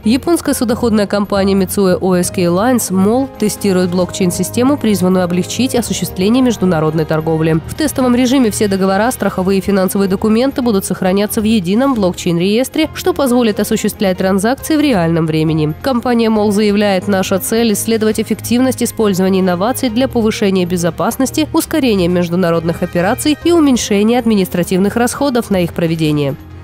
Японская судоходная компания Mitsui O.S.K. Lines MOL тестирует блокчейн-систему, призванную облегчить осуществление международной торговли. В тестовом режиме все договора, страховые и финансовые документы будут сохраняться в едином блокчейн-реестре, что позволит осуществлять транзакции в реальном времени. Компания MOL заявляет: наша цель – исследовать эффективность использования инноваций для повышения безопасности, ускорения международных операций и уменьшения административных расходов на их проведение.